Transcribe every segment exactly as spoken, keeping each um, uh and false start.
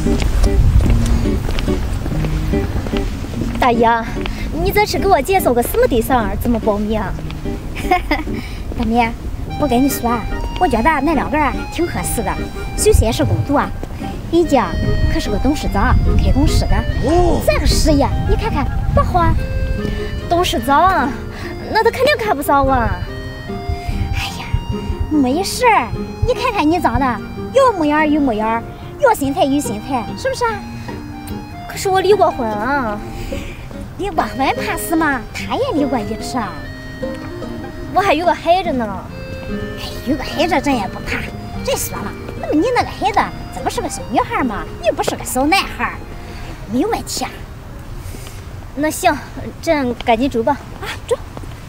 大姨，你这是给我介绍个什么对象？这么保密啊？ 大米，我跟你说啊，我觉得那两个啊挺合适的。首先是工作，人家可是个董事长，开公司的。哦，这个事业你看看多好啊！ 董事长，那他肯定看不上我。 哎呀，没事儿，你看看你长得有模样有模样，有心态有心态，是不是啊？ 可是我离过婚啊。 离过婚怕什么？他也离过一次啊。 我还有个孩子呢。 哎，有个孩子咱也不怕。再说了，那么你那个孩子，这不是个小女孩吗？你不是个小男孩，没有问题啊。 那行，咱赶紧走吧。 啊，走。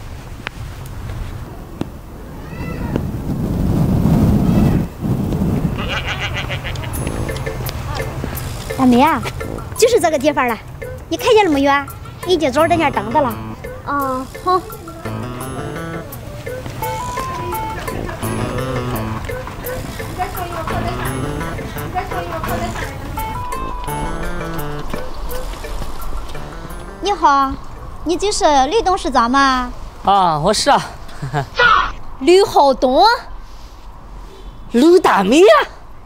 大梅啊，就是这个地方了，你看见了没有啊？人家早在那儿等着了。 啊，好。 你好，你就是吕董事长吗？ 啊，我是啊。 吕浩东， 吕大梅啊。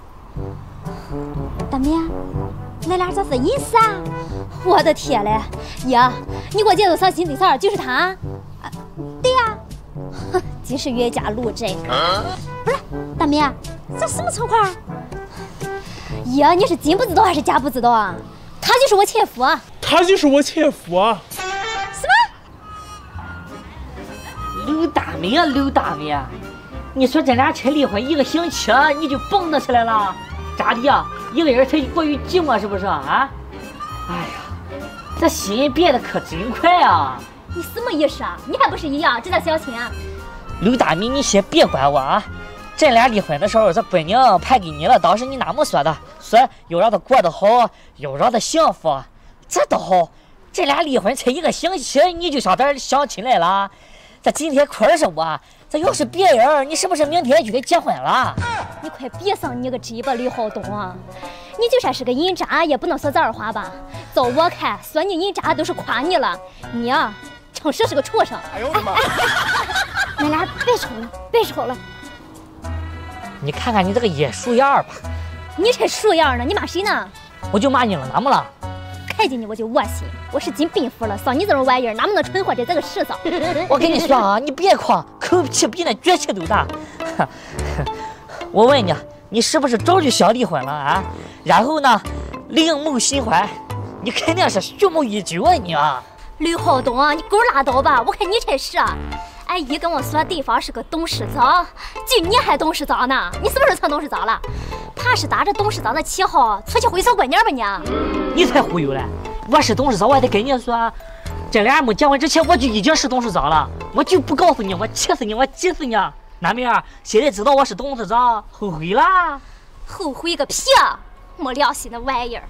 大梅，那俩这是意思啊？ 我的天嘞！爷，你给我介绍啥新对象？就是他？ 啊，对呀、 啊。真是冤家路窄。 啊、不是，大梅，这什么情况？ 爷，你是真不知道还是假不知道啊？他就是我前夫啊！ 他就是我前夫啊！ 什么？刘大梅啊，刘大梅啊！你说这俩才离婚一个星期，你就蹦跶起来了？咋的呀？一个人才过于寂寞是不是啊？哎呀，这心变得可真快啊！ 你什么意思啊？你还不是一样，这叫相亲啊？ 刘大梅，你先别管我啊！咱俩离婚的时候，这闺娘判给你了，当时你那么说的，说又让她过得好，又让她幸福，这都好。这俩离婚才一个星期，你就想这相亲来了？这今天亏是我，这要是别人，你是不是明天就该结婚了？ 你快别上你个鸡巴吕浩东啊！你就算是个人渣，也不能说这儿话吧？照我看，说你人渣都是夸你了，你啊，诚实是个畜生。 哎呦我的妈！ 你俩别吵了，别吵了。 你看看你这个野树样吧！ 你才树样呢！你骂谁呢？ 我就骂你了，哪么了？ 看见你我就恶心，我是真奔服了。像你这种玩意儿，哪么能存活在这个世上？ 我跟你说啊，你别狂，口气比那脚气都大。我问你，你是不是早就想离婚了啊？然后呢，另谋新欢，你肯定是蓄谋已久啊你啊！ 吕浩东啊，你狗拉倒吧！我看你才是。阿姨跟我说对方是个董事长，就你还董事长呢？你是不是成董事长了？怕是打着董事长的旗号出去挥手过年吧你？ 你才忽悠嘞！我是董事长，我还得跟你说，这俩没结婚之前我就已经是董事长了，我就不告诉你，我气死你，我急死你！南明儿，现在知道我是董事长，后悔啦？ 后悔个屁啊！没良心的玩意儿！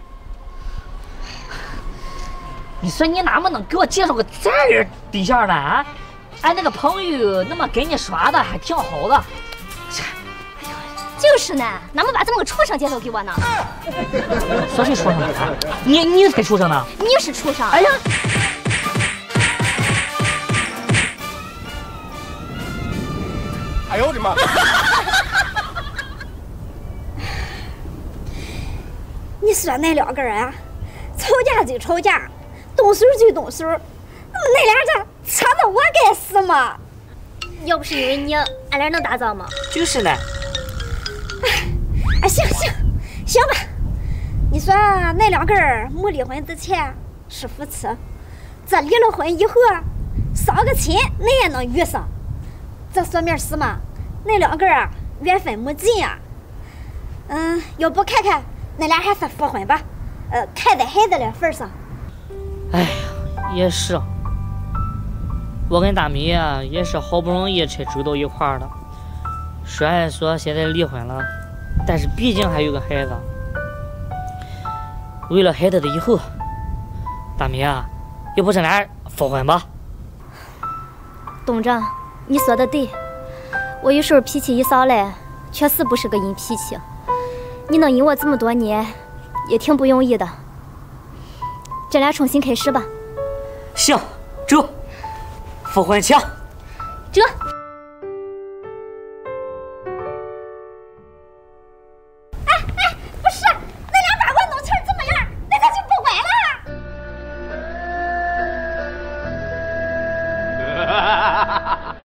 你说你哪么能给我介绍个这样对象呢？啊？俺那个朋友那么跟你说的还挺好的， 就是呢，哪么把这么个畜生介绍给我呢？ 说谁畜生呢？你你才畜生呢？ 你是畜生！ 哎呀！ 哎呦我的妈！ 你说那两个人啊，吵架就吵架，动手就动手，那么那俩这扯着我该死吗？ 要不是因为你，俺俩能打仗吗？ 就是呢。 哎，行行行吧。你说那两个人没离婚之前是夫妻，这离了婚以后伤个亲，那也能遇上。这说明什么？那两个人啊，缘分没尽啊。嗯，要不看看那俩还是复婚吧。呃，看在孩子的份上。 哎呀，也是。我跟大米啊，也是好不容易才走到一块儿的。虽然说现在离婚了，但是毕竟还有个孩子。为了孩子的以后，大米啊，要不咱俩复婚吧？ 董长，你说的对，我有时候脾气一上来，确实不是个人脾气。你能忍我这么多年， 也挺不容易的。咱俩重新开始吧。 行，走，复婚墙。 这。